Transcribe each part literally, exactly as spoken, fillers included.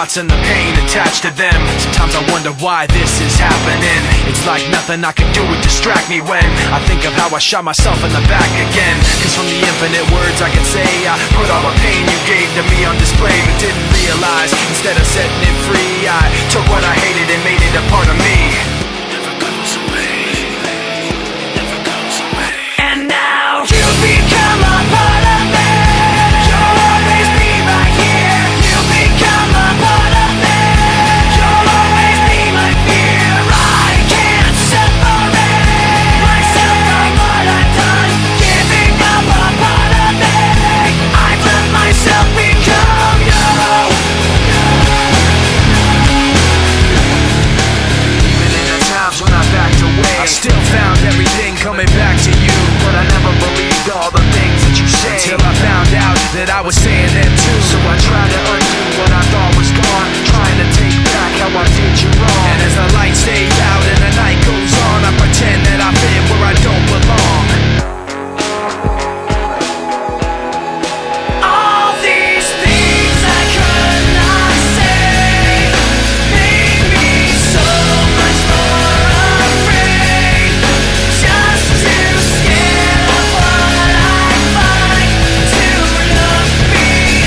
thoughts and the pain attached to them. Sometimes I wonder why this is happening. It's like nothing I can do would distract me when I think of how I shot myself in the back again. Cause from the infinite words I can say, I put all the pain you gave to me on display, but didn't realize instead of setting it free, I took what I hated and made it a part of me. Never goes away, never goes away. And now you become a part of me. You'll always be right here. You become a part of me. You'll always be my fear. I can't separate myself from what I've done. Giving up a part of me. I've let myself become you. When I backed away, I still found everything coming back to you, but I never believed all the things that you say, until I found out that I was saying them too. So I tried to undo what I thought was gone, trying to take back how I did you wrong. And as the lights stay out and the night goes on, I pretend that I fit where I don't belong. All these things I could not say made me so much more to look me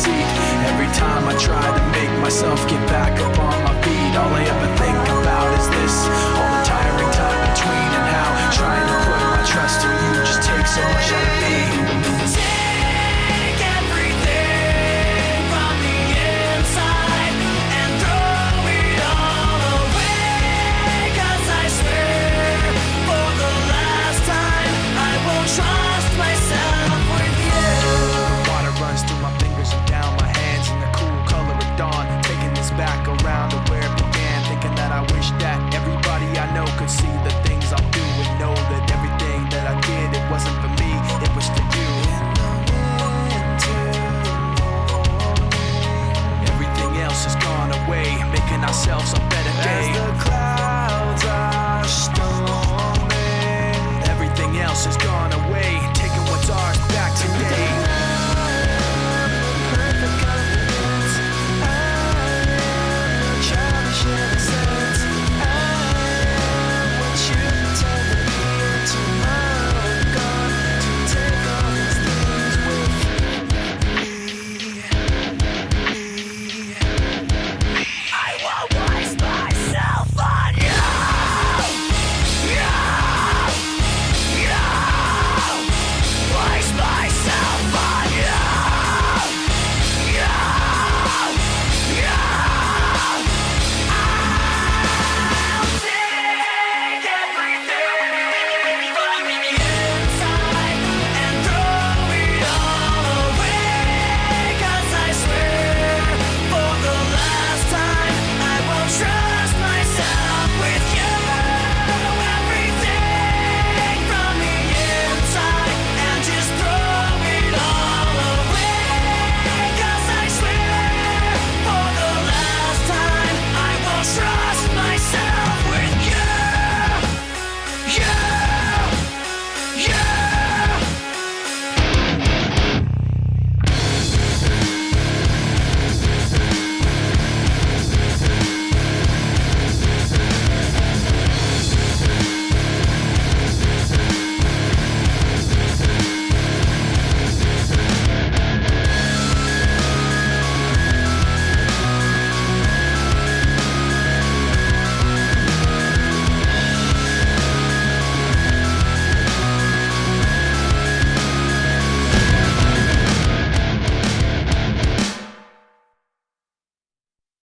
seat. Every time I try to make myself get back up on my feet, all I ever think